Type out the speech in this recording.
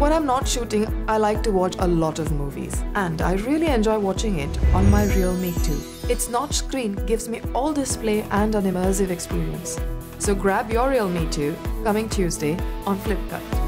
When I'm not shooting, I like to watch a lot of movies, and I really enjoy watching it on my RealMe too. Its notch screen gives me all display and an immersive experience. So grab your RealMe too, coming Tuesday on Flipkart.